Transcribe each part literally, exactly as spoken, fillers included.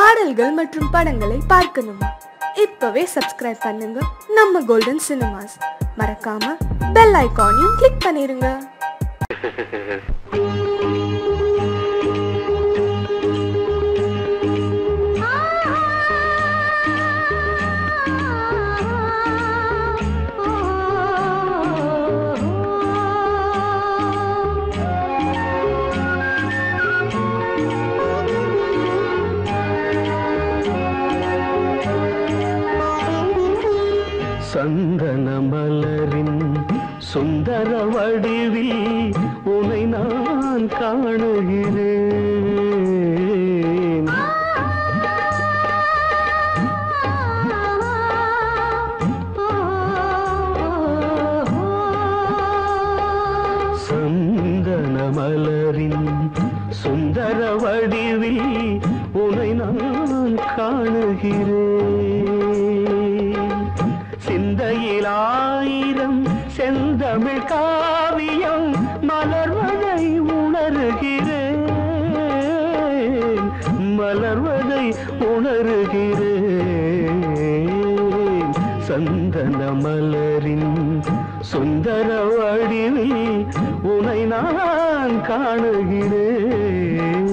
பாடல்கள் மற்றும் படங்களை பார்க்கணுமா? இப்பவே சப்ஸ்கிரைப் பண்ணுங்க நம்ம கோல்டன் சினிமாஸ். மறக்காம பெல் ஐகானையும் கிளிக் பண்ணிருங்க. சந்தன மலரின் சுந்தர வடிவில் உனை நான் காணுகிறேன். சந்தன மலரின் சுந்தர வடிவில் உனை நான் காணுகிறேன். சிந்தையில் ஆயிரம் செந்தமிழ் காவியம் மலர்வதை உணர்கிறேன், மலர்வதை உணர்கிறேன். சந்தன மலரின் சுந்தர வடிவில் உனை நான் காணுகிறேன்.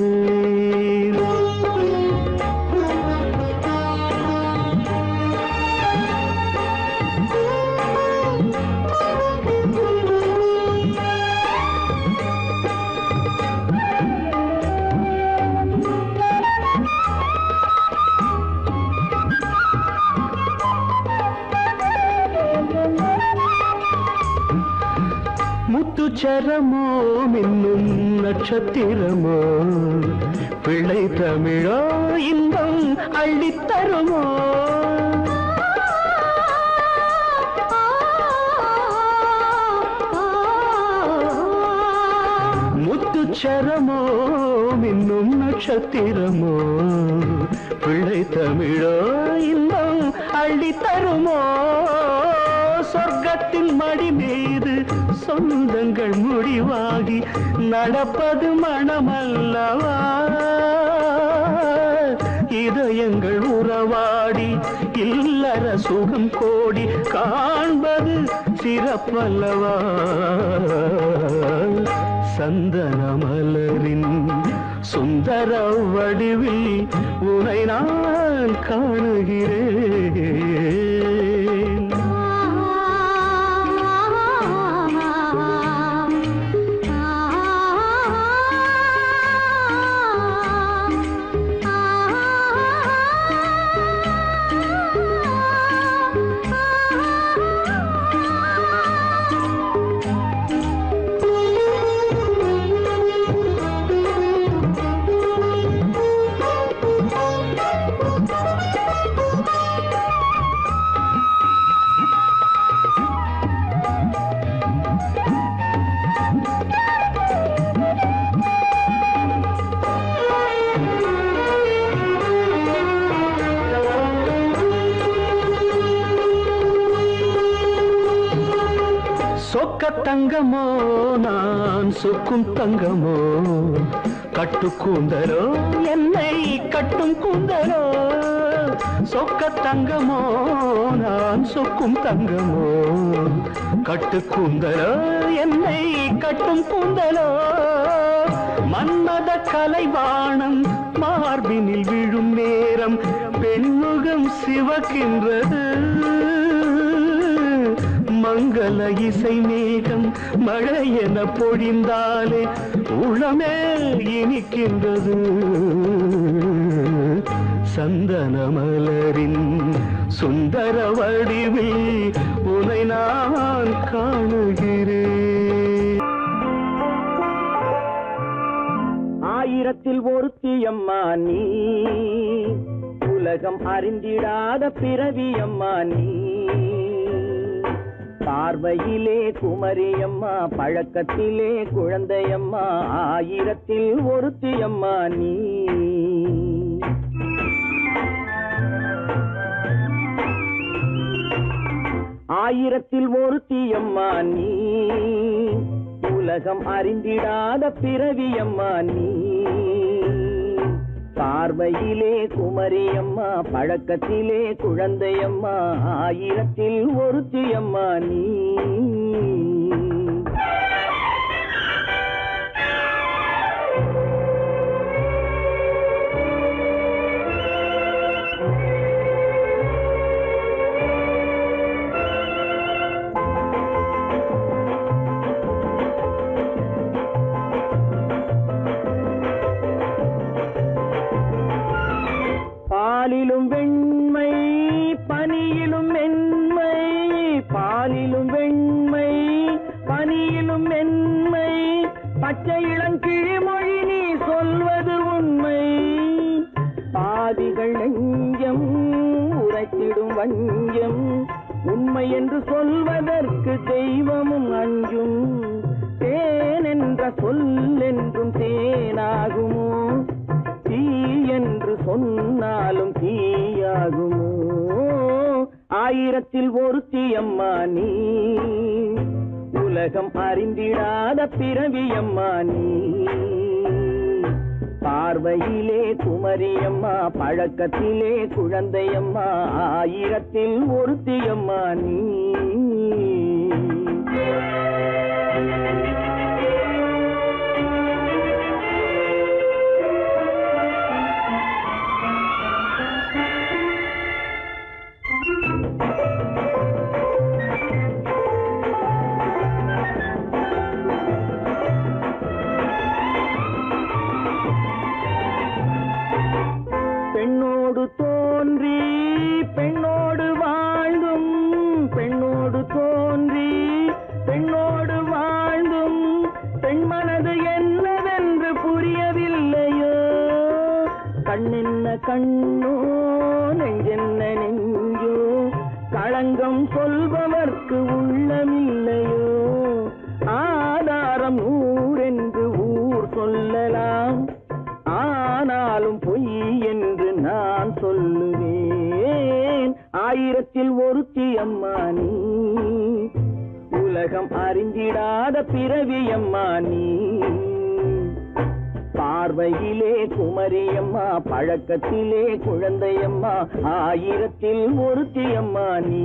முத்துச்சரமோ மின்னும் நட்சத்திரமோ பிள்ளை தமிழோ இன்பம் அள்ளித்தருமோ. முத்துச்சரமோ மின்னும் நட்சத்திரமோ பிள்ளை தமிழோ இன்பம் அள்ளித்தருமோ. சொர்க்கத்தின் மடி மீது சொந்தங்கள் முடிவாகி நடப்பது மனமல்லவா. இதயங்கள் உறவாடி இல்லற சுகம் கோடி காண்பது சிறப்பல்லவா. சந்தன மலரின் சுந்தர வடிவில் உனை நான் காணுகிறேன். சொக்க தங்கமோ நான் சொக்கும் தங்கமோ கட்டு கூந்தலோ என்னை கட்டும் கூந்தலோ. சொக்க தங்கமோ நான் சொக்கும் தங்கமோ கட்டு கூந்தலோ என்னை கட்டும் கூந்தலோ. மன்மத கலைவாணம் மார்பினில் விழும் நேரம் பெண்முகம் சிவக்கின்றது. மங்கள இசை மேகம் மழை என பொழிந்தாலே உளமே இனிக்கின்றது. சந்தன மலரின் சுந்தர வடிவில் உனை நான் காணுகிறேன். ஆயிரத்தில் ஒருத்தியம்மா நீ, உலகம் அறிந்திடாத பிறவியம்மா நீ. பார்வையிலே குமரியம்மா, பழக்கத்திலே குழந்தையம்மா, ஆயிரத்தில் ஒருத்தியம்மா நீ. ஆயிரத்தில் ஒருத்தியம்மா நீ, உலகம் அறிந்திடாத பிறவியம்மா நீ. பார்வையிலே குமரியம்மா பழக்கத்திலே குழந்தையம்மா ஆயிரத்தில் ஒருத்தியம்மா நீ. பாலிலும் வெண்மை பனியிலும் மென்மை, பாலிலும் வெண்மை பனியிலும் மென்மை, பச்சை இளங்கிழிமொழி நீ சொல்வது உண்மை. பாதிகள் நெஞ்சம் உரைத்திடும் வஞ்சம், உண்மை என்று சொல்வதற்கு தெய்வமும் அஞ்சும். தேன் என்ற சொல் என்றும் தேனாகுமோ, தீ என்று சொன்னாலும் தீயாகுமோ. ஆயிரத்தில் ஒருத்தியம்மா நீ, உலகம் அறிந்திடாத பிறவியம்மா நீ. பார்வையிலே குமரியம்மா பழக்கத்திலே குழந்தையம்மா ஆயிரத்தில் ஒருத்தியம்மா நீ. பெண்ணோடு தோன்றி பெண்ணோடு வாழ்ந்தும், பெண்ணோடு தோன்றி பெண்ணோடு வாழ்ந்தும், பெண் மனது என்னவென்று புரியவில்லையோ. கண்ணென்ன கண்ணோ நெஞ்சென்ன நெஞ்சோ, களங்கம் சொல்பவர்க்கு உள்ளமில்லையோ. ஆதாரம் நூறென்று ஊர் சொல்லலாம், ஆனாலும் பொய் என்று நான் சொல்லுவேன். ஆயிரத்தில் ஒருத்தியம்மா நீ, உலகம் அறிந்திடாத பிறவியம்மா நீ. பார்வையிலே குமரியம்மா பழக்கத்திலே குழந்தையம்மா ஆயிரத்தில் ஒருத்தியம்மா நீ.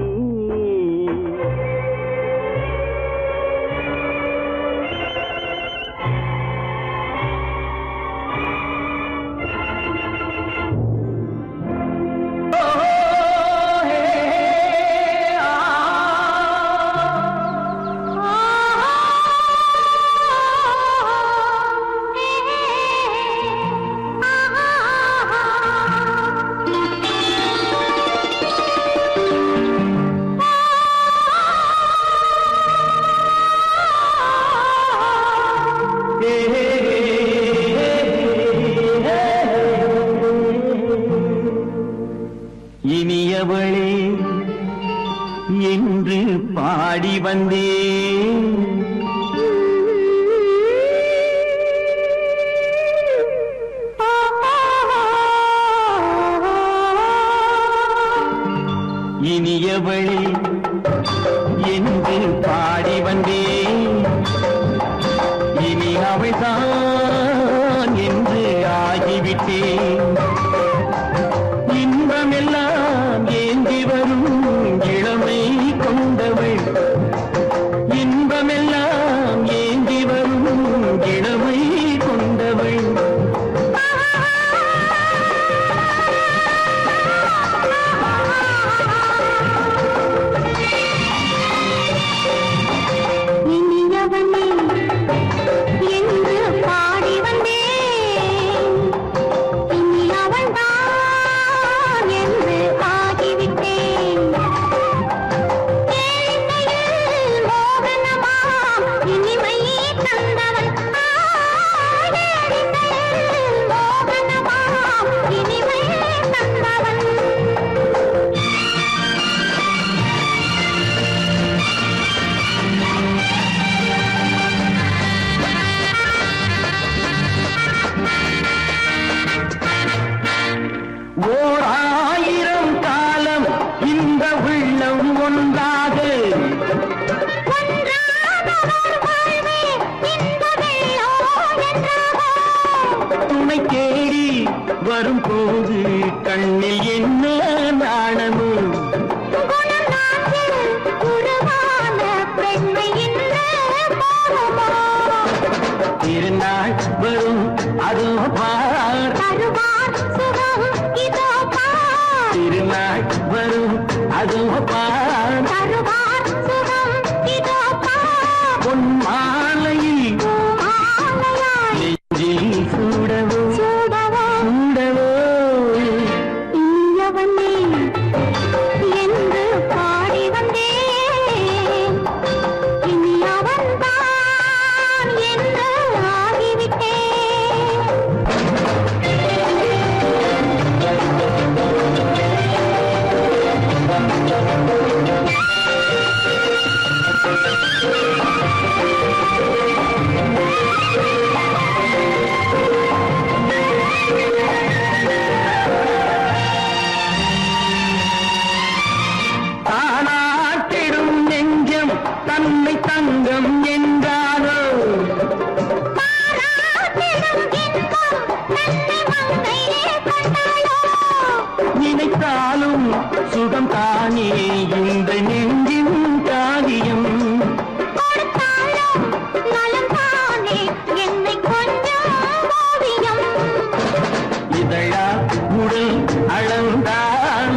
இனியவளே என்று பாடி வந்தேன், இனியவளே என்று பாடி வந்தேன். இனி அவள்தான் என்று ஆகிவிட்டேன். இன்பமெல்லாம் ஏந்தி வரும் இளமை கொண்டவள், இன்பமெல்லாம் ஏந்தி வரும் இளமை கொண்டவள். இனியவனே என்று பாடி வந்தேன், இனி அவள்தான் என்று ஆகிவிட்டேன். கேளிக்கையில் மோகனமா இனிமை தந்தவள், கேளிக்கையில் மோகனமா இனிமை தந்தவள். ஓர் ஆயிரம் காலம் இந்த உள்ளம் ஒன்றாக, துணை தேடி வரும்போது கண்ணில் என்ன நாணமோ திருநாள் வரும் அதோ பார் திருநாள் வரும் அதோ பார் பொன் மாலையில் நெஞ்சில் சூடவோ சூடவோ என்று பாடி வந்தேன் இனி அவன்தான் என்று ஆகிவிட்டேன் தானாட்டிடும் நெஞ்சம் தன்னை தங்கம் என்றாரோ நினைத்தாலும் சுகம் தானே இந்த நெஞ்சின் காரியம் இதழா உடல் அளந்தாள்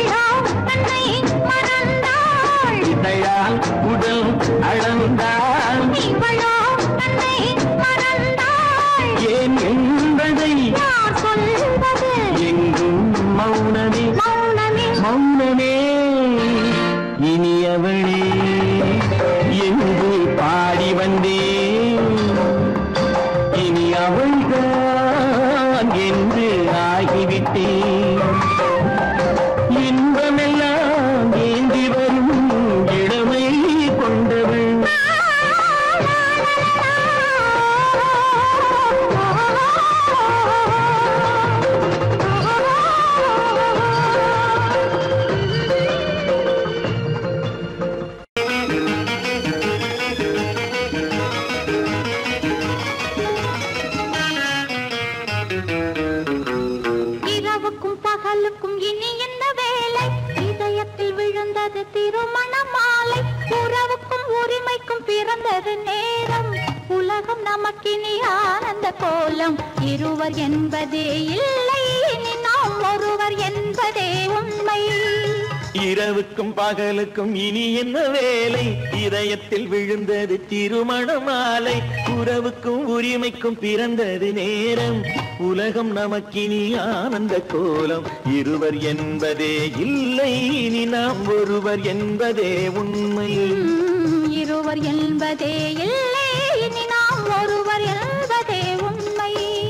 இதழால் உடல் அளந்தாள் ஏன் என்பதை எங்கும் மௌனமே மௌனமே இனியவளே என்று பாடி வந்தேன் இனி அவள்தான் என்று ஆகிவிட்டேன் இன்பமெல்லாம் ஏந்தி வரும் இளமை கொண்டவள் இரவுக்கும் பகலுக்கும் இனி என்ன வேலை இதயத்தில் விழுந்தது திருமண மாலை உறவுக்கும் உரிமைக்கும் பிறந்தது நேரம் உலகம் நமக்கினி ஆனந்த கோலம் இருவர் என்பதே இல்லை இனி நாம் ஒருவர் என்பதே உண்மை இரவுக்கும் பகலுக்கும் இனி என்ன வேலை இதயத்தில் விழுந்தது திருமண மாலை உறவுக்கும் உரிமைக்கும் பிறந்தது நேரம் உலகம் நமக்கினி ஆனந்த கோலம் இருவர் என்பதே இல்லை இனி நாம் ஒருவர் என்பதே உண்மை இருவர் என்பதே இல்லை இனி நாம் ஒருவர் என்பதே உண்மை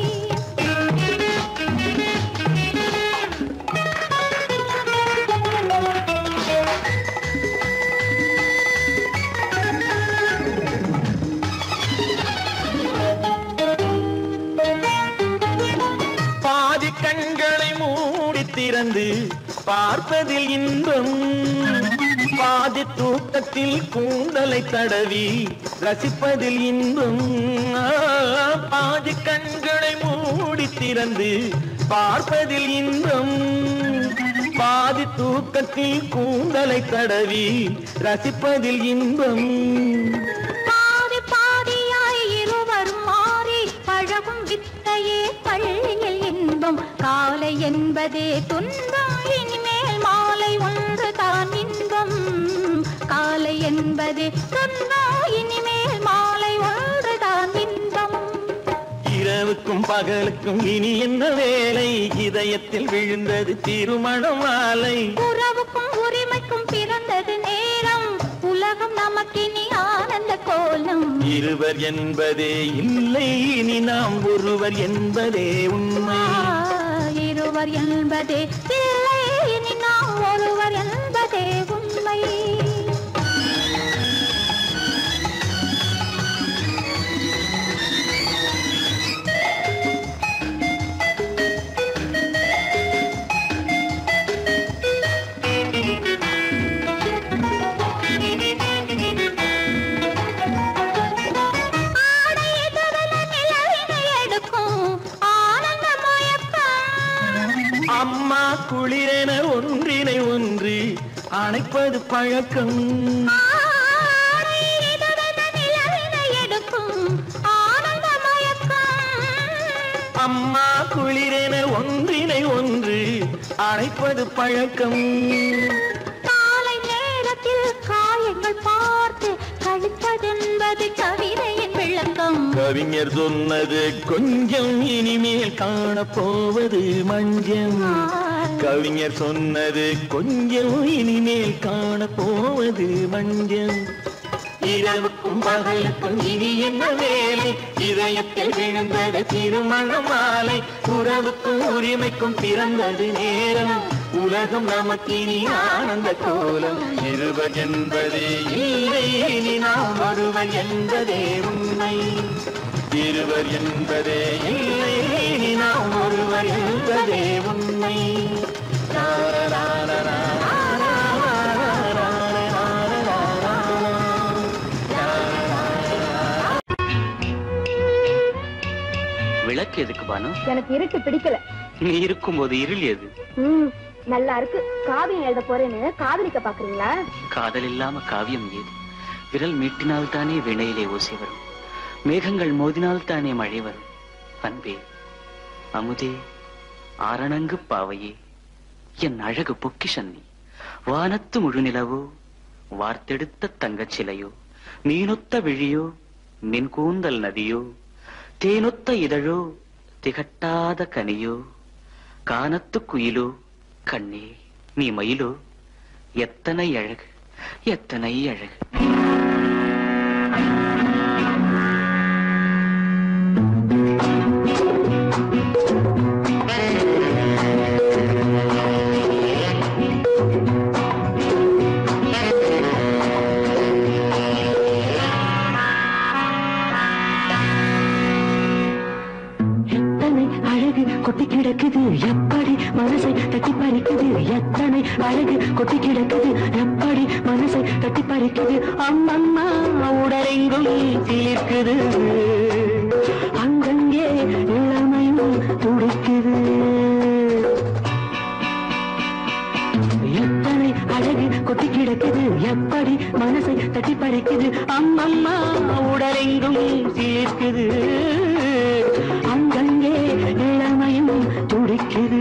பாதி கண்களை மூடி திறந்து பார்ப்பதில் இன்பம் பாதி தூக்கத்தில் கூந்தலை தடவி ரசிப்பதில் இன்பம் பாதி கண்களை மூடி திறந்து பார்ப்பதில் இன்பம் பாதி தூக்கத்தில் கூந்தலை தடவி ரசிப்பதில் இன்பம் பாதி பாதியாய் இருவரும் மாறி பழகும் வித்தையே பள்ளியில் இன்பம் காலை என்பதே துன்பம் இனிமேல் மாலை ஒன்று தான் இன்பம் காலை என்பதே துன்பம் இனிமேல் மாலை ஒன்று தான் இன்பம் இரவுக்கும் பகலுக்கும் இனி என்ன வேலை இதயத்தில் விழுந்தது திருமண மாலை உறவுக்கும் உரிமைக்கும் பிறந்தது நேரம் உலகம் நமக்கினி ஆனந்த கோலம் இருவர் என்பதே இல்லை இனி நாம் ஒருவர் என்பதே உண்மை இருவர் என்பதே இல்லை இனி நாம் ஒருவர் என்பதே உண்மை ஆடை எதிரில நிலவினை எடுக்கும் ஆனந்த மயக்கம் அம்மா குளிரென ஒன்றினை ஒன்று அணைப்பது பழக்கம். அம்மா குளிரென ஒன்றினை ஒன்று அணைப்பது பழக்கம். காலை நேரத்தில் காயங்கள் பார்த்து கழிப்பதென்பது கவிதையின் விளக்கம். கவிஞர் சொன்னது கொஞ்சம் இனிமேல் காணப்போவது மஞ்சம். கவிஞர் சொன்னது கொஞ்சம் இனிமேல் காணப்போவது மஞ்சம். இரவுக்கும் பகலுக்கும் இனி என்ன வேலை, இதயத்தில் விழுந்தது திருமண மாலை. உறவுக்கும் உரிமைக்கும் பிறந்தது நேரம், உலகம் நமக்கினி ஆனந்த கோலம். இருவர் என்பதே இல்லை இனி நாம் ஒருவர் என்பதே உண்மை. இருவர் என்பதே இல்லை இனி நாம் ஒருவர் என்பதே உண்மை. விளக்கு எதுக்கு பானு? எனக்கு இருட்டு பிடிக்கல. நீ இருக்கும் போது இருள் எது? ம், நல்லா இருக்கு. காவியம் எழுத போறேன்னு காதலிக்க பாக்குறீங்களா? காதல் இல்லாம காவியம் ஏது? விரல் மீட்டினால் தானே வினையிலே ஓசை வரும், மேகங்கள் மோதினால் தானே மழை வரும். அன்பே, அமுதே, ஆரணங்கு பாவையே, என் அழகு பொக்கிஷன்னி. வானத்து முழுநிலவோ, வார்த்தெடுத்த தங்கச் சிலையோ, மீனொத்த விழியோ, நின் கூந்தல் நதியோ, தேனொத்த இதழோ, திகட்டாத கனியோ, கானத்து குயிலோ, கண்ணே நீ மயிலோ, எத்தனை அழகு, எத்தனை அழகு. கொட்டி கிடக்குது எப்படி மனசை தட்டி பறிக்குது, எத்தனை அழகு கொட்டி கிடக்குது எப்படி மனசை தட்டி பறிக்குது. அம்மம்மா உடலெங்கும் சீர்க்குது, அங்கங்கே இளமையும் துடிக்குது. எத்தனை அழகு கொட்டி கிடக்குது எப்படி மனசை தட்டி பறிக்குது. அம்மம்மா உடலெங்கும் சீர்க்குது, அங்கங்கே இளமையும் துடிக்குது.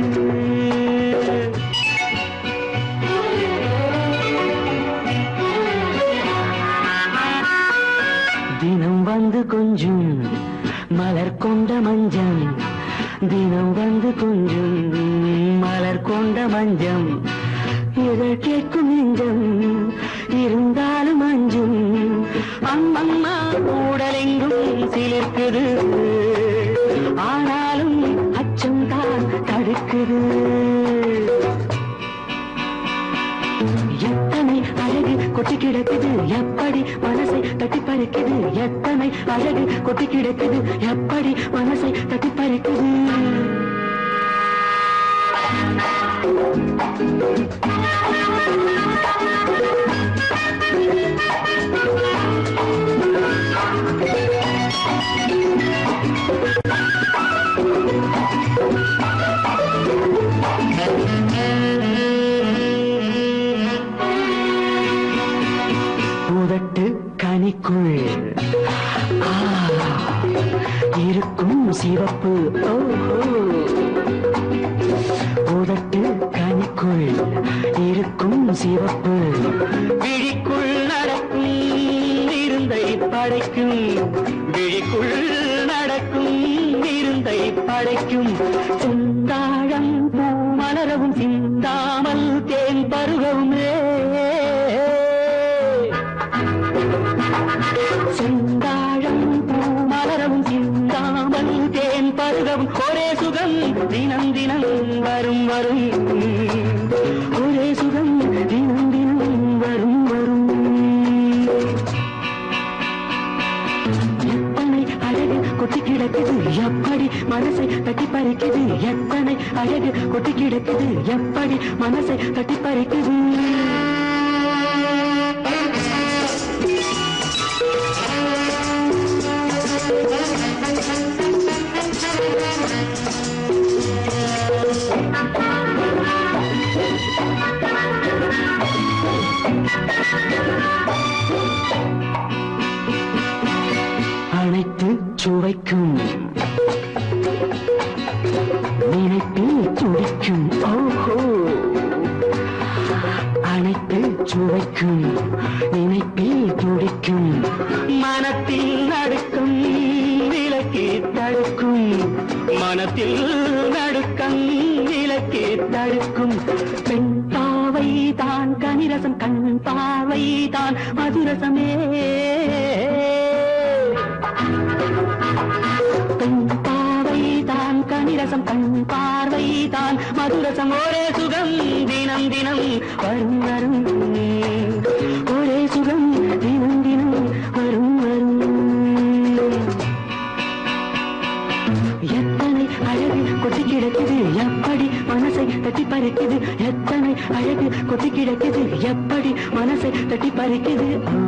தினம் வந்து கொஞ்சம் மலர் கொண்ட மஞ்சம், தினம் வந்து கொஞ்சம் மலர் கொண்ட மஞ்சம். இதழ் கேட்கும் நெஞ்சம் இருந்தாலும் அஞ்சும். அம்மம்மா உடலெங்கும் சிலிர்க்குது, ஆனாலும் அச்சம் தான் தடுக்குது. எத்தனை அழகு கொட்டி கிடக்குது எப்படி மனசை தட்டி பறிக்குது, எத்தனை அழகு கொட்டி கிடக்குது எப்படி மனசை தட்டி பறிக்குது. உதட்டு கனிக்குள் இருக்கும் சிவப்பு, உதட்டு கனிக்குள் இருக்கும் சிவப்பு. விழிக்குள் நடக்கும் இருந்தை படைக்கும், விழிக்குள் நடக்கும் இருந்தை படைக்கும். செந்தாழம் பூ மலரவும் சிந்தாமல் தேன் பருகவுமே, செந்தாழம் பூ மலரவும் சிந்தாமல் தேன் பருகவும். ஒரே சுகம் தினம் தினம் வரும் வரும், ஒரே சுகம் தினம் தினம் வரும் வரும். எத்தனை அழகு கொட்டி கிடக்குது எப்படி மனசை தட்டி பறிக்குது, எத்தனை அழகு கொட்டி கிடக்குது எப்படி மனசை தட்டி பறிக்குது. Thank you. தடுக்கும் பெண் பாவை தான் கனிரசம் கண் பாவை தான் மதுரசமே பெண் பாவை தான் கனிரசம் கண் பார்வை தான் மதுரசம் ஒரே சுகம் தினம் தினம் வரும் வரும் ஒரே சுகம் தினம் தினம் வரும் வரும் எத்தனை அழகு கொட்டி கிடக்குது எப்படி மனசை தட்டி பறிக்குது எத்தனை அழகு கொட்டி கிடக்குது எப்படி மனசை தட்டி பறிக்குது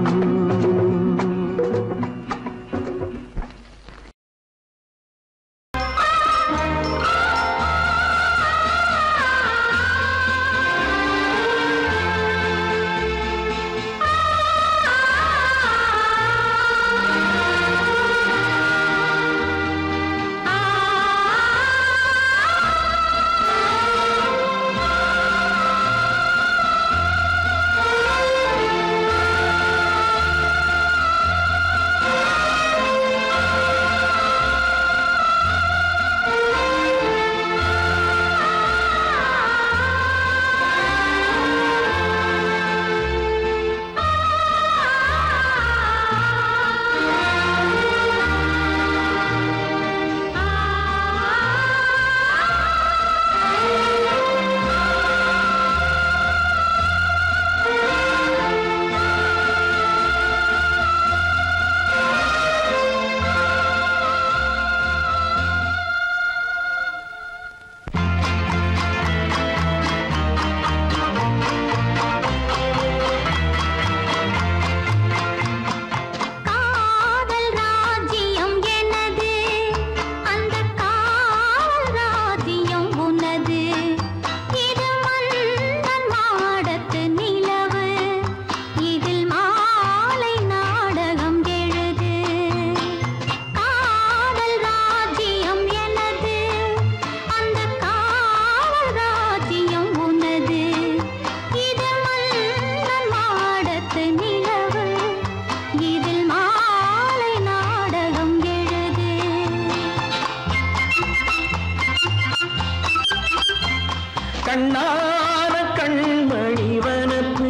கண்ணான கண்மணி வனப்பு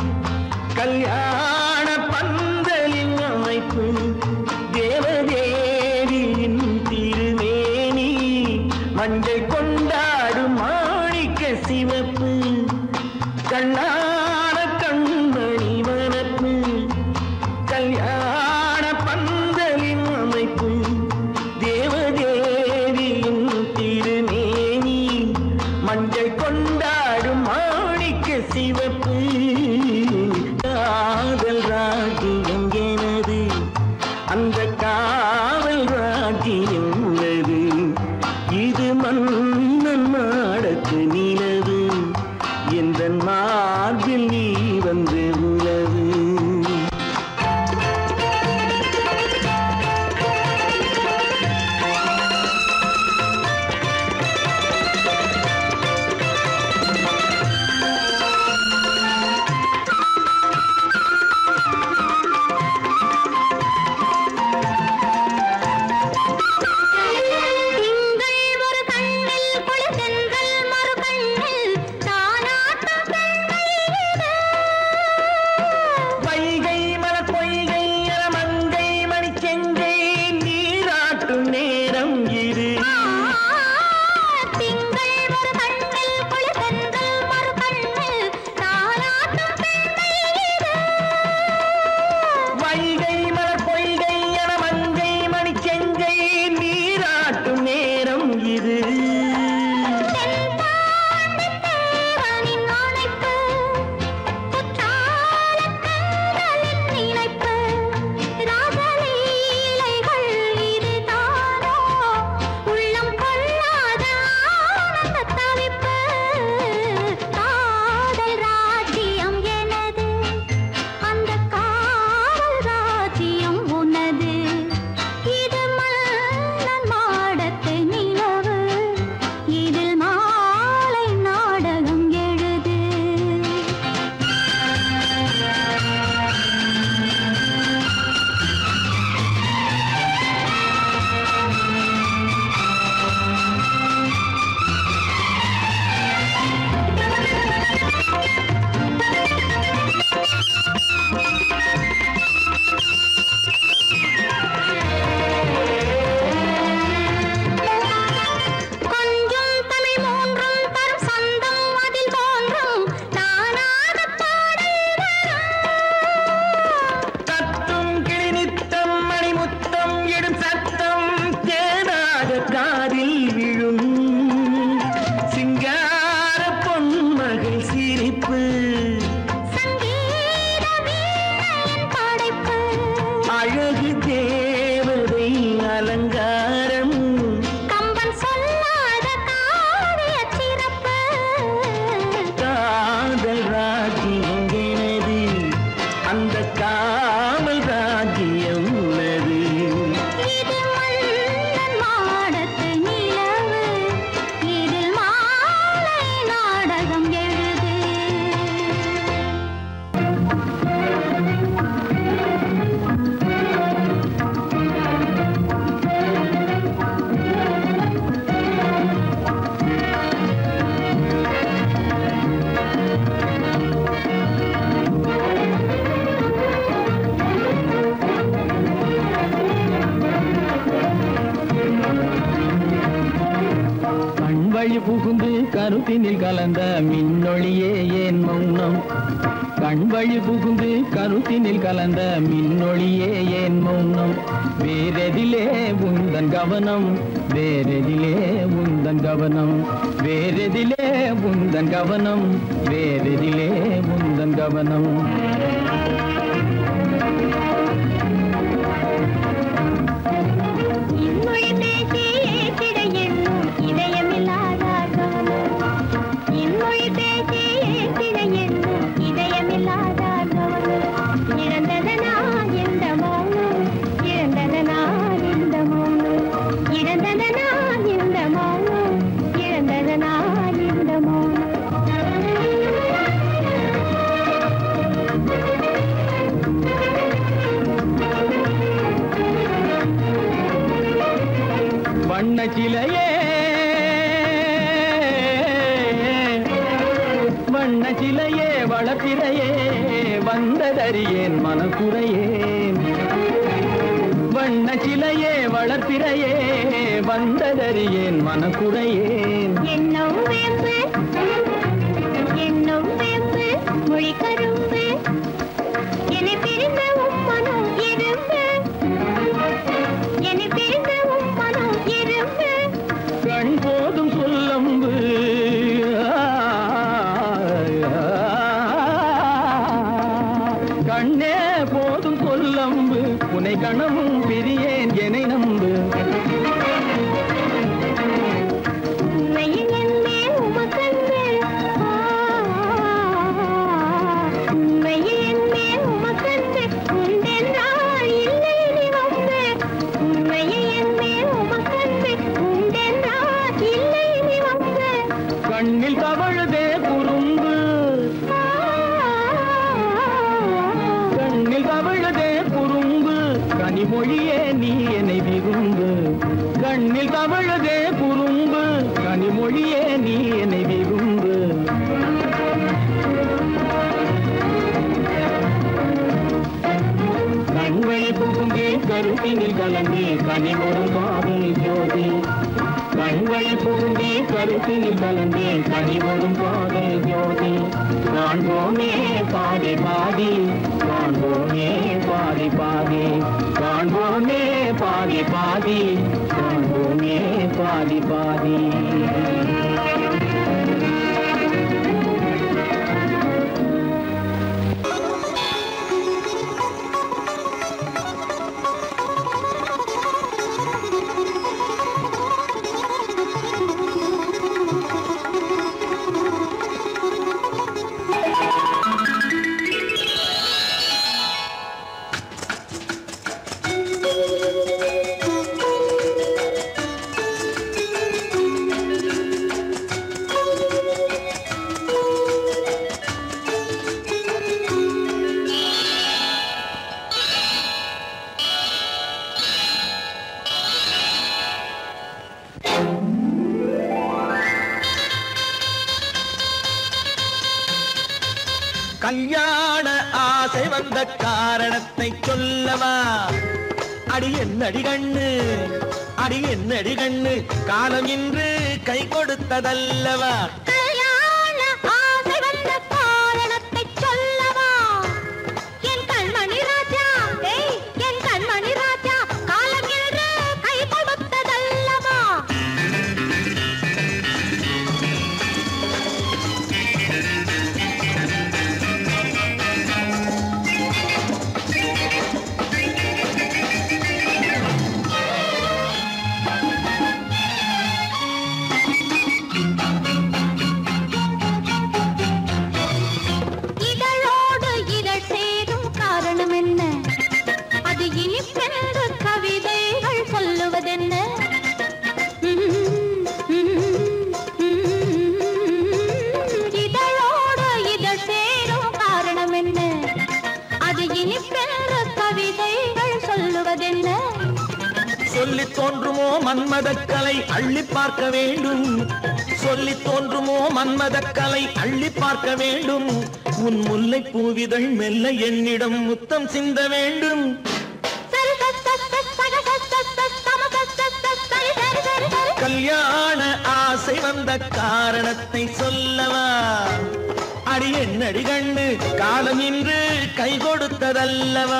கல்யாண பந்தலின் அமைப்பு தேவதேவியின் திருமேனி மஞ்சள் கொண்டாடும் மாணிக்க சிவப்பு கண்ணான கண்மணி வனப்பு கல்யாண பந்தலின் அமைப்பு தேவதேவியின் திருமேனி மஞ்சள் கொண்டாடும் மாணிக்க சிவப்பு காதல் ராஜ்யம் எனது அந்த காவல் ராஜ்யம் உள்ளது இது மன்னன் நாடத்து நிலவு எந்த மார்பில் நீ வந்து உலவு கண்ணில் கருத்தினில் கலந்த மின்னொளியே ஏன் மௌனம் கண்வழி புகுந்து கருத்தினில் கலந்த மின்னொளியே ஏன் மௌனம் வேறெதிலே உந்தன் கவனம் வேறெதிலே உந்தன் கவனம் வேறெதிலே உந்தன் கவனம் வேறெதிலே உந்தன் கவனம் வண்ணச்சிலையே வண்ணச்சிலையே வளப்பிறையே வந்ததறியேன் மனக்குறையேன் வண்ணச்சிலையே வளப்பிறையே வந்ததறியேன் மனக்குறையேன் என்னும் வேம்பு என்னும் வேம்பு மொழி கரும்பு என்னை பிரிந்த உம்மனும் இரும்பு என்னை பிரிந்த உம்மனும் இரும்பு கண் போதும் சொல்லம்பு கண்ணே போதும் சொல்லம்பு உனை கணமும் பிரியேன் என்னை நம்பு உண்மையில் என்னே உமக்கன்று உண்மையில் என்னே உமக்கன்று உண்டென்றால் இல்லை நீ வம்பு உண்மையில் என்னே உமக்கன்று உண்டென்றால் இல்லை நீ வம்பு கண்ணில் தவழுதே குறும்பு கண்ணில் தவழுதே குறும்பு கனிமொழியே நீ என்னை விரும்பு கண்ணில் தவழுதே குறும்பு கனிமொழியே நீ என்னை விரும்பு கண்வழி புகுங்கே கருத்தினில் கலந்து கனிமொரு பாதை ஜோதி கண்வழி புகுங்கே கருத்தினில் கலந்து கனிமொரு பாதை ஜோதி காண்போமே பாதி பாதி காண்போமே பாதி பாதி காண்போமே பாதி பாதி காண்போமே பாதி பாதி கல்யாண ஆசை வந்த காரணத்தை சொல்லவா அடி என்னடி கண்ணு அடி என்னடி கண்ணு காலம் இன்று கை கொடுத்ததல்லவா கல்யாண ஆசை வந்த காரணத்தை சொல்லவா என் கண்மணி ராஜா ஏய் என் கண்மணி ராஜா காலம் என்று கை கொடுத்ததல்லவா இதழோடு இதழ் சேரும் காரணம் என்ன அது இனிப்பென்று கவிதைகள் சொல்லுவதென்ன இதழோடு இதழ் சேரும் காரணம் என்ன அது இனிப்பென்று கவிதைகள் சொல்லுவதென்ன சொல்லித் தோன்றுமோ மன்மதக்கலை அள்ளி பார்க்க வேண்டும் சொல்லித் தோன்றுமோ மன்மதக்கலை அள்ளி பார்க்க வேண்டும் உன் முல்லை பூவிதழ் மெல்ல என்னிடம் முத்தம் சிந்த வேண்டும் கல்யாண ஆசை வந்த காரணத்தை சொல்லவா? அடி என்னடி கண்ணு காலம் இன்று கை கொடுத்ததல்லவா?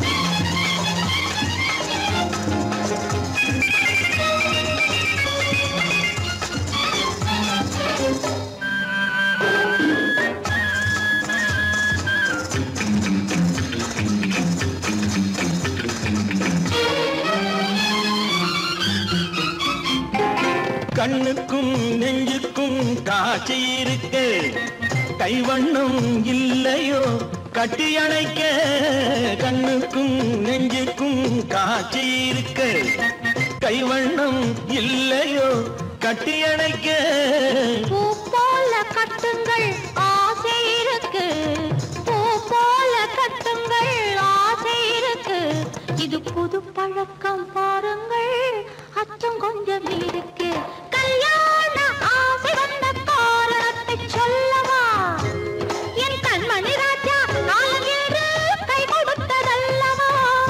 கண்ணுக்கும் நெஞ்சுக்கும் காட்சி இருக்க கைவண்ணம் இல்லையோ கட்டி அணைக்க? கண்ணுக்கும் நெஞ்சுக்கும் காட்சி இருக்க கைவண்ணம் இல்லையோ கட்டி அணைக்க? பூ போல கட்டுங்கள் ஆசை இருக்கு, பூ போல கட்டுங்கள் ஆசை இருக்கு. இது புது பழக்கம் பாருங்கள், அச்சம் கொஞ்சம் இருக்கு. கல்யாண ஆசை வந்த காரணத்தை சொல்லவா? என் கண்மணி ராஜா நாளேறு கை கொடுத்ததல்லவா?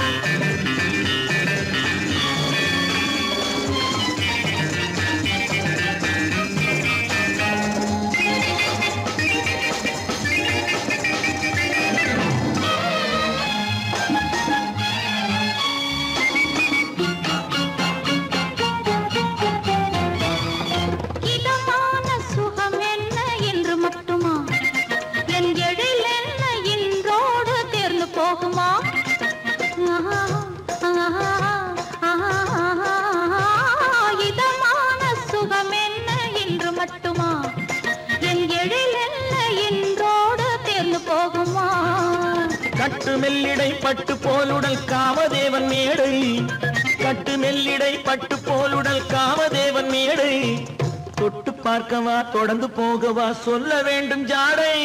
கட்டு மெல்லிடை பட்டு போலுடல் காமதேவன் மேடை, கட்டு மெல்லிடை பட்டு போலுடல் காமதேவன் மேடை. தொட்டு பார்க்கவா தொடர்ந்து போகவா சொல்ல வேண்டும் ஜாடை.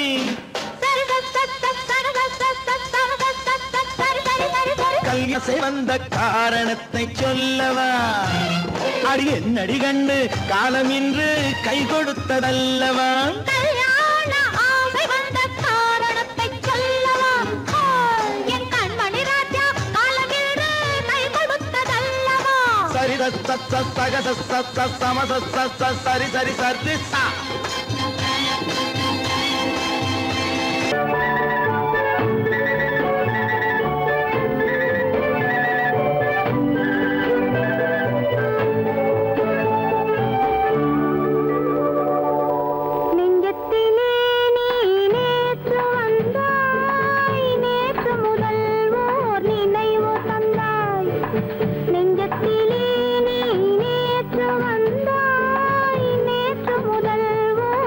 கல்யாசை வந்த காரணத்தை சொல்லவா? அடி என்னடி கண்டு காலம் இன்று கை கொடுத்ததல்லவா? சரி சரி சரி சா. நெஞ்சத்திலே நீ நேற்று வந்தாய், நேற்று முதல் ஓ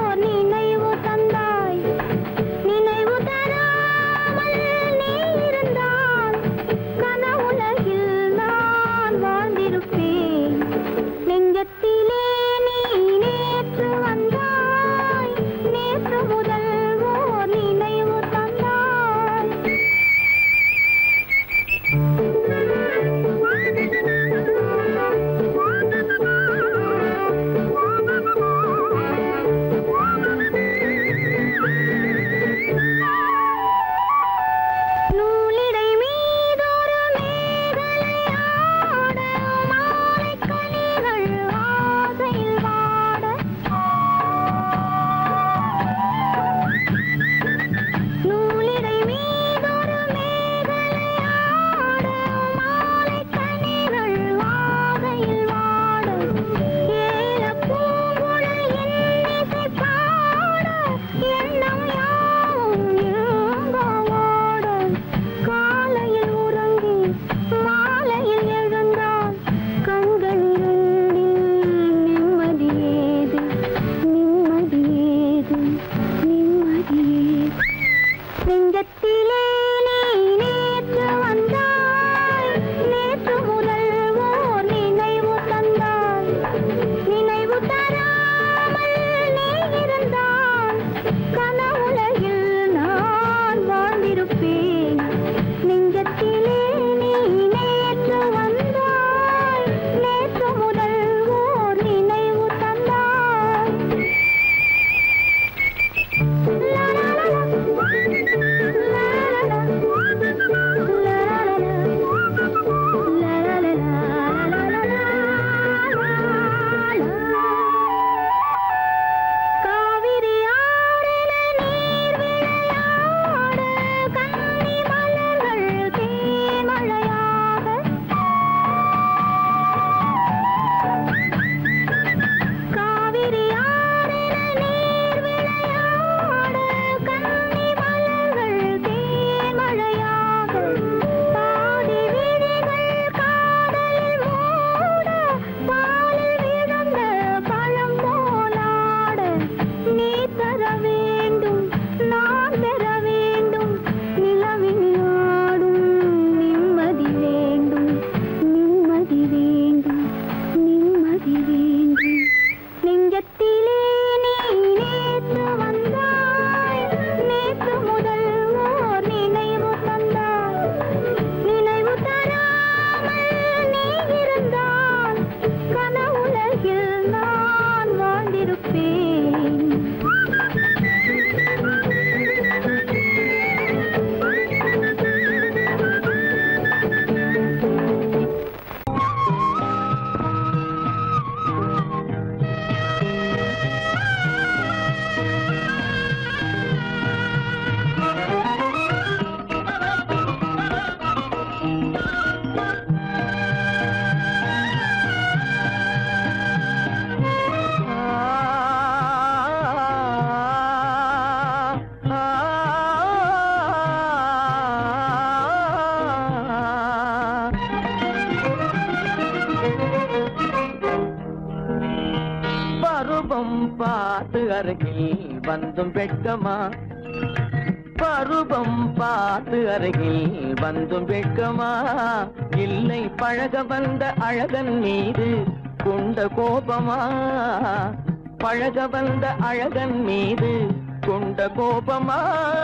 அருகில் வந்தும் வெட்கமா பருவம் பார்த்து அருகில் வந்தும் வெட்கமா இல்லை பழக வந்த அழகன் மீது கொண்ட கோபமா பழக வந்த அழகன் மீது கொண்ட கோபமா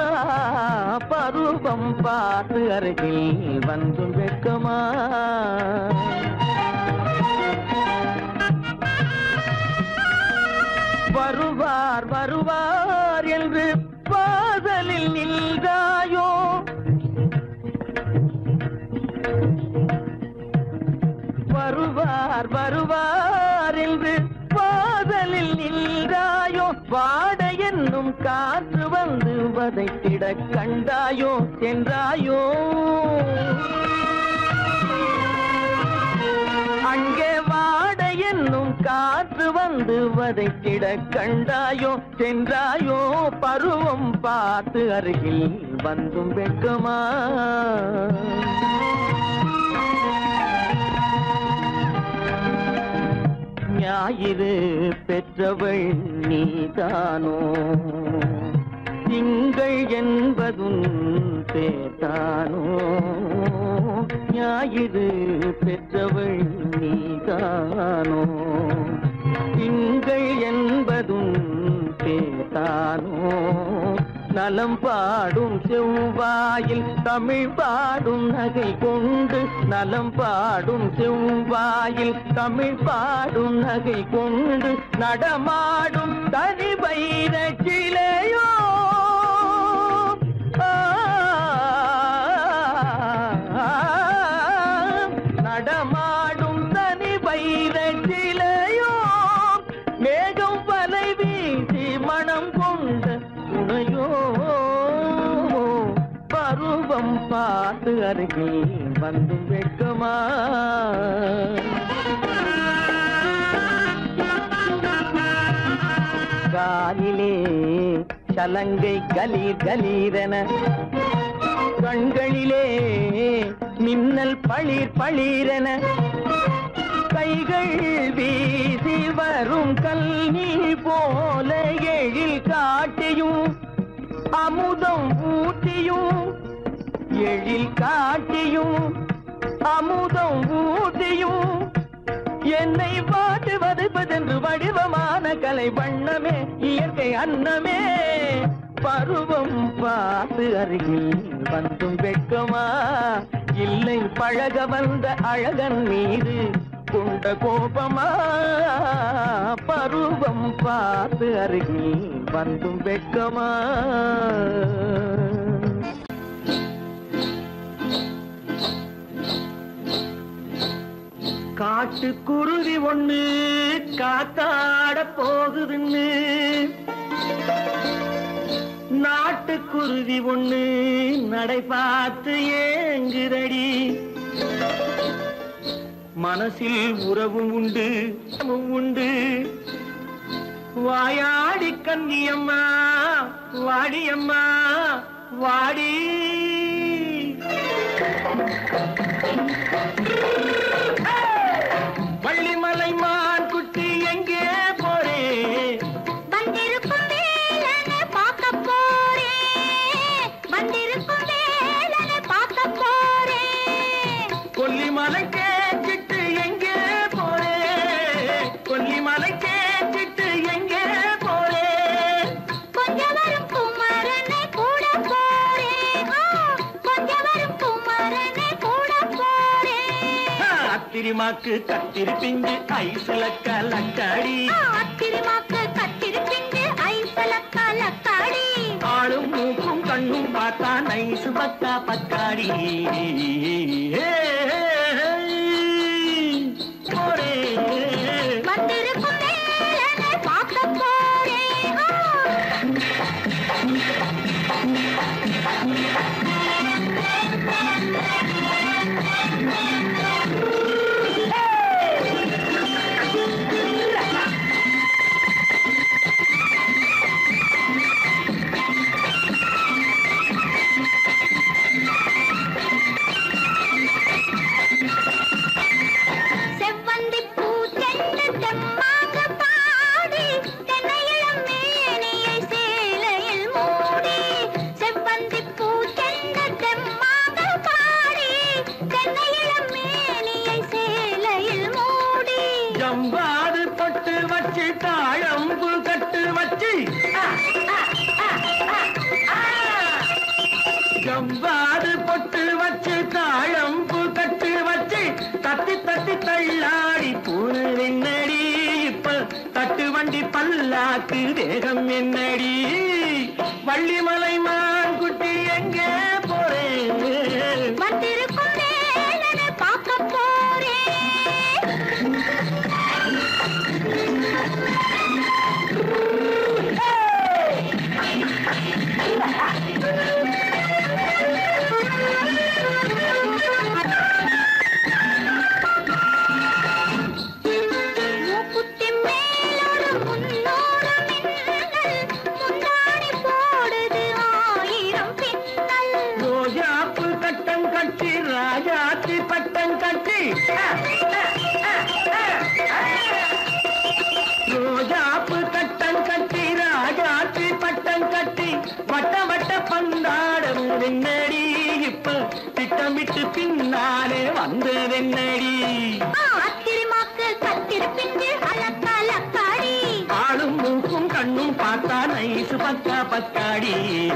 பருவம் பார்த்து அருகில் வந்தும் வெட்கமா வருவார் வருவார் என்று வாசலில் நின்றாயோ வருவார் வருவார் என்று வாசலில் நின்றாயோ வாட என்னும் காற்று வந்து வதைத்திட கண்டாயோ சென்றாயோ அங்கே வாட என்னும் காற்று வந்து வதைத்திட கண்டாயோ சென்றாயோ பருவம் பார்த்து அருகில் வந்தும் வெட்கமா ஞாயிறு பெற்றவள் நீதானோ திங்கள் என்பதும் பேத்தானோ ஞாயிறு பெற்றவள் நீதானோ திங்கள் என்பதும் பேத்தானோ நலம் பாடும் செவ்வாயில் தமிழ் பாடும் நகை கொண்டு நலம் பாடும் செவ்வாயில் தமிழ் பாடும் நகை கொண்டு நடமாடும் தனி வைர சிலையோ நடமாடும் தனி வைர சிலையோ மேகம் வலை வீசி மனம் கொண்ட துணையோ பருவம் பார்த்து அருகில் வந்து வெட்கமா காலிலே சலங்கை கலீர் கலீரென கண்களிலே மின்னல் பளிர் பளிரென கைகள் வீசி வரும் கல்வி போல எழில் காட்டியும் அமுதம் ஊட்டியும் எழில் காட்டியும் அமுதம் ஊட்டியும் என்னை பாட்டு வதைப்பதென்று வடிவமான கலை வண்ணமே இயற்கை அன்னமே பருவம் பார்த்து அருகில் வந்தும் வெட்கமா இல்லை பழக வந்த அழகன் மீது கொண்ட கோபமா பருவம் பார்த்து அருகில் வந்தும் வெட்கமா காட்டு குருவி ஒண்ணு காத்தாட போகுதுன்னு நாட்டுக்குருவி ஒண்ணு நடை பார்த்து ஏங்குதடி மனசில் உறவும் உண்டு உண்டு வாயாடி கன்னியம்மா வாடியம்மா வாடி வள்ளிமலை மான் குட்டி எங்கே போறே வந்திருக்கும் வேலனை பார்க்க போறேன் வந்திருக்கும் வேலனை பார்க்க போறேன் கொல்லிமலை கேட்டுட்டு எங்கே போறே கொல்லிமலை கேட்டுட்டு எங்கே போறே கொஞ்சம் வரும் குமரனை கூட போறேன் கொஞ்சம் வரும் குமரனை கூட போறேன் அத்திரிமாக்கு கத்திரி பிஞ்சு ஐசுல கலக்காடி அத்திரிமாக்கு கத்திரி பிஞ்சு ஐசுல கலக்காடி ஆளும் மூக்கும் கண்ணும் பார்த்தா நைசு பக்கா பக்காடி போரே வந்திருக்கும் வேலனை பார்க்க போறேன் செவ்வந்தி பூ தென்ன தெம்மாக பாடி தென்னையிளம் ஜவ்வாது பொட்டு வச்சு தாழம்பு கட்டு வச்சு தட்டி தட்டி தள்ளாடி பூனு என்னடி இப்ப தட்டு வண்டி பல்லாக்கு வேகம் என்னடி வள்ளிமலை மான் குட்டி எங்கே போறேன் வந்திருக்கும் வேலனை பார்க்க போறேன் மூக்குத்தி மேலோடு முன்னோடு மின்னல் முந்தாடி போடுது ஆயிரம் பின்னல் ரோஜாப்பு கட்டம் கட்டி ராஜாத்தி பட்டம் கட்டி ரோஜாப்பு கட்டம் கட்டி ராஜாத்தி பட்டம் கட்டி வட்ட வட்ட பந்தாடம் வெண்ணடி இப்ப திட்டமிட்டு பின்னாலே வந்ததென்னடி ஆத்திரமாக்கு கத்திருப்பின்று அலக்காலக்காடி ஆளும் மூக்கும் கண்ணும் பார்த்தா நைசு பக்கா பக்காடி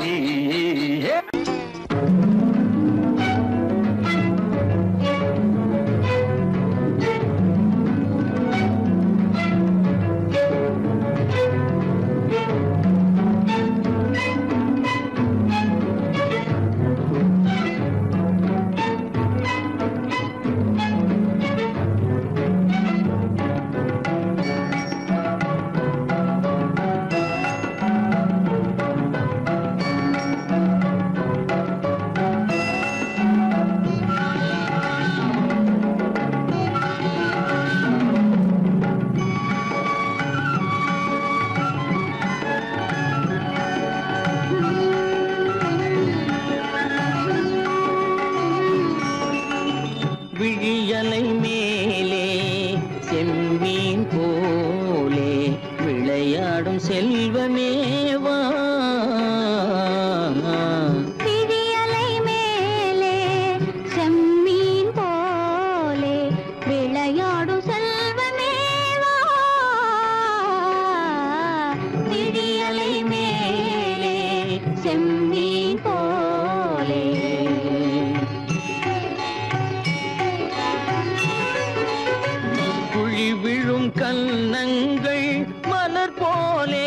விழியலை மேலே செம்மீன் போலே விளையாடும் செல்வமேவா விழியலை மேலே செம்மீன் போலே விளையாடும் செல்வமேவா விழியலை மேலே செம்மீன் போலே குழி விழும் கன்னங்கள் மலர் போலே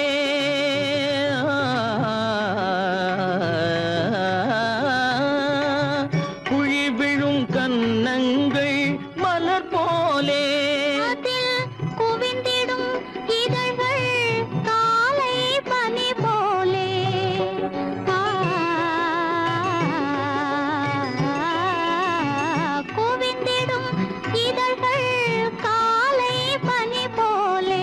குழி விழும் கன்னங்கள் மலர் போலே அதில் குவிந்திடும் இதழ்கள் காலை பனி போலே குவிந்திடும் இதழ்கள் காலை பனி போலே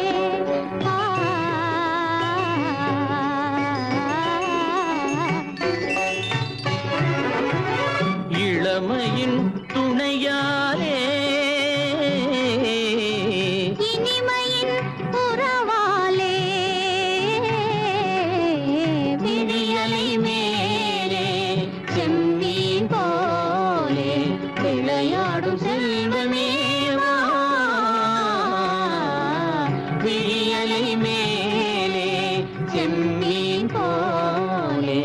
இளமையின் துணையாலே இனிமையின் உறவாலே விழியலை மேலே செம்மீன் போலே விளையாடும் செல்வமேவா விழியலை மேலே செம்மீன் போலே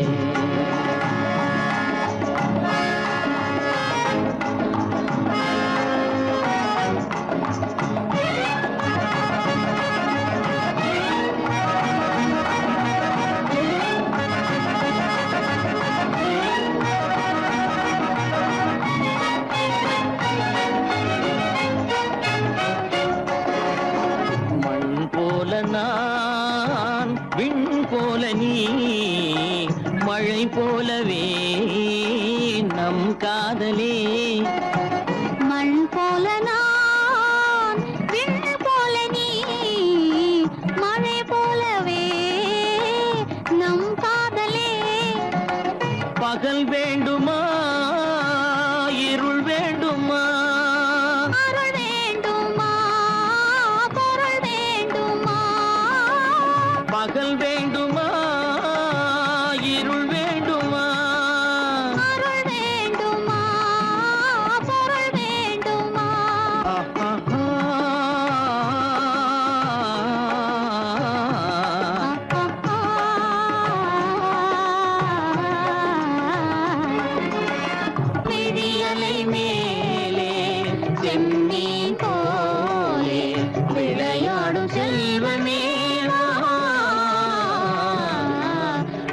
மண் போல நான் விண் போல நீ மழை போலவே நம் காதலே மண் போல நான் விண் போல நீ மழை போலவே நம் காதலே பகல் வேண்டுமா இருள் வேண்டுமா அருள் வேண்டுமா பொருள் வேண்டுமா பகல் வேண்டுமா இருள் வேண்டுமா அருள் வேண்டுமா பொருள் வேண்டுமா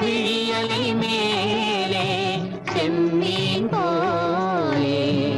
விழியலை மேலே செம்மீன் போலே.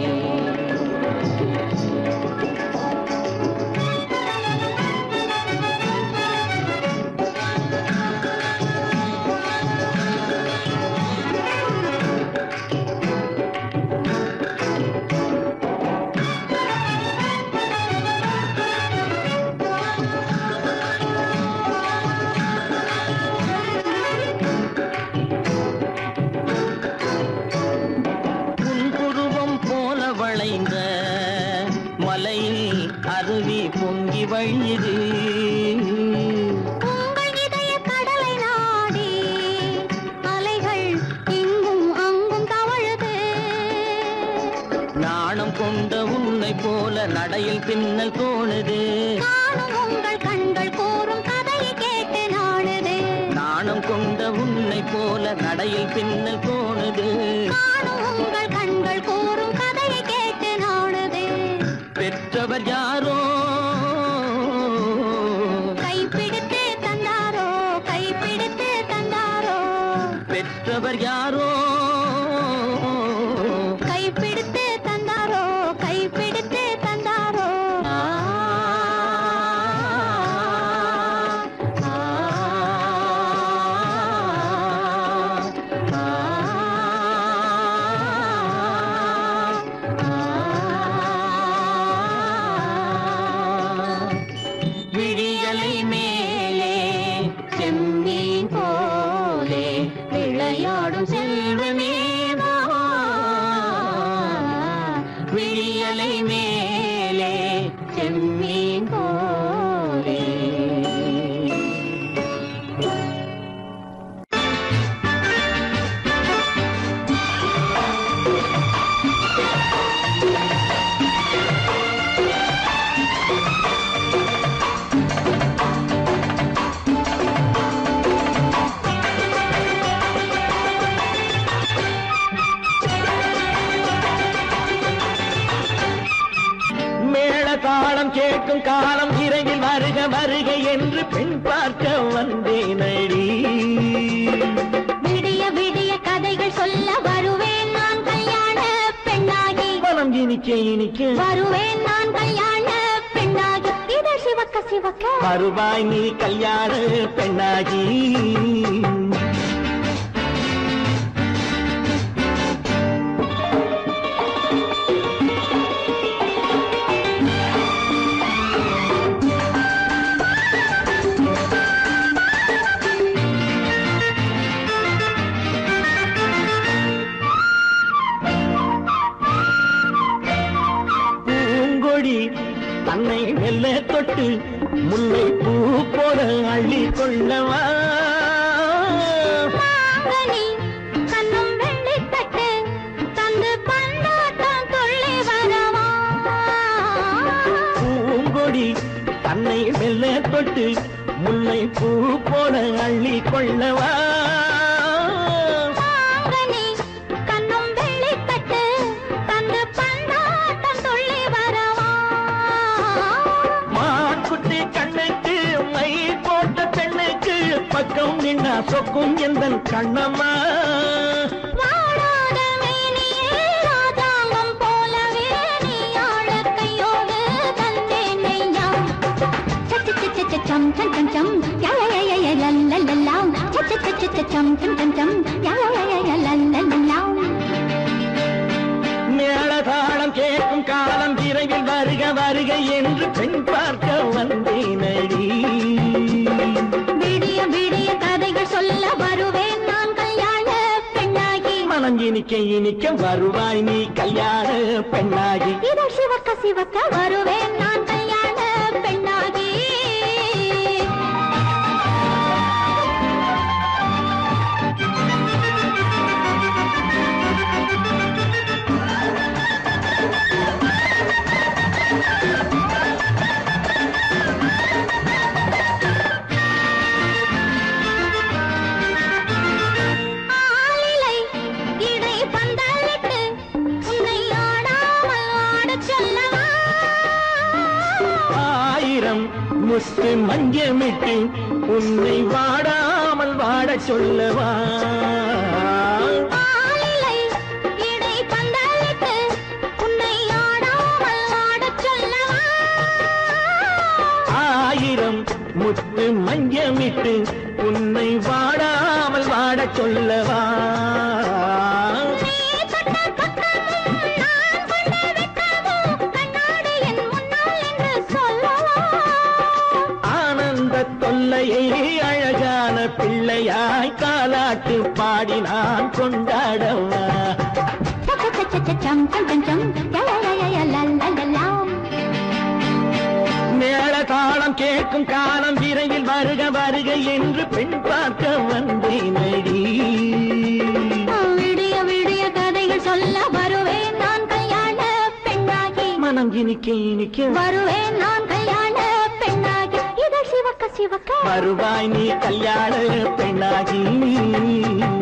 மலையில் அருவி பொங்கி வழியுது. உங்கள் இதய கடலை நாடி அலைகள் இங்கும் அங்கும் தவழுது. நாணம் கொண்ட உன்னை போல நடையில் பின்னல் தோணுது. காணும் உங்கள் கண்கள் கூறும் கதையை கேட்டு நாடுது. நாணம் கொண்ட உன்னை போல நடையில் பின்னல் தோணுது. காணும் உங்கள் கண்கள் கூறும் கதையை கேட்டு நாடுது. பெற்றவர் யாரோ கைப்பிடித்து தந்தாரோ கைப்பிடித்து தந்தாரோ. பெற்றவர் யாரோ கைப்பிடித்து தந்தாரோ கைப்பிடித்து தந்தாரோ. ஆ, ஆ, ஆ, விழியலை மேலே செம்மீன் போலே விளையாடும் செல்வமே வா. விழியலை மேலே செம்மீன் போலே. தாளம் கேட்கும் காலம் விரைவில் வருக வருக என்று பெண் பார்க்க வந்தேனடி. விடிய விடிய கதைகள் சொல்ல வருவேன் நான் கல்யாண பெண்ணாகி. மனம் இனிக்க இனிக்க வருவேன் நான் கல்யாண பெண்ணாகி. இதழ் சிவக்க சிவக்க வருவாய் நீ கல்யாண பெண்ணாகி. தன்னை மெல்ல தொட்டு முல்லை பூ போல அள்ளி கொள்ளவா. கண்ணும் வெள்ளி தட்டு தந்து பந்தாட்டம் துள்ளி வரவா. பூங்கொடி தன்னை மெல்ல தொட்டு முல்லை பூ போல அள்ளி கொள்ளவா. கண்ணும் வெள்ளி தட்டு தந்து பந்தாட்டம் துள்ளி வரவா. மாக்குட்டி கண்ணுக்கு மை போட்ட பெண்ணுக்கு பக்கம் நின்னா சொக்கும் எந்தன் கண்ணம்மா. வாடாத மேனியே ராஜாங்கம் போலவே நீ ஆள கையோடு தந்தேன் நெய்யா. சச்ச சச்ச சச்சம் சம் சம் சம் யா யா யா யா லல்லல்லா. சச்ச சச்ச சச்சம் சம் சம் சம் யா யா யா யா லல்லல்லா. மேளதாளம் கேட்கும் காலம் விரைவில் வருக வருக என்று பெண் பார்க்க வந்தேனடி. விடிய விடிய கதைகள் சொல்ல வருவேன் நான் கல்யாண பெண்ணாகி. மனம் இனிக்க இனிக்க வருவாய் நீ கல்யாண பெண்ணாகி. இதழ் சிவக்க சிவக்க வருவேன் நான் கல்யாண பெண்ணாகி. ஆலிலை இடை பந்தலிட்டு உன்னை ஆடாமல் ஆடச் சொல்லவா. ஆயிரம் முத்து மஞ்சமிட்டு உன்னை வாடாமல் வாட சொல்லவா ஆயிரம் முத்து மஞ்சமிட்டு உன்னை வாடாமல் வாடச் சொல்லவா ஆனந்த தொல்லையை அழகான பிள்ளையாய் காலாட்டு பாடி நான் கொண்டாடவா மேள தாளம் கேட்கும் காலம் விரைவில் வருக வருக என்று பெண் பார்க்க வந்தேனடி விடிய விடிய கதைகள் சொல்ல வருவேன் நான் கல்யாண பெண்ணாகி மனம் இனிக்க இனிக்க வருவேன் நான் கல்யாண பெண்ணாகி இதழ் சிவக்க சிவக்க வருவாய் நீ கல்யாண பெண்ணாகி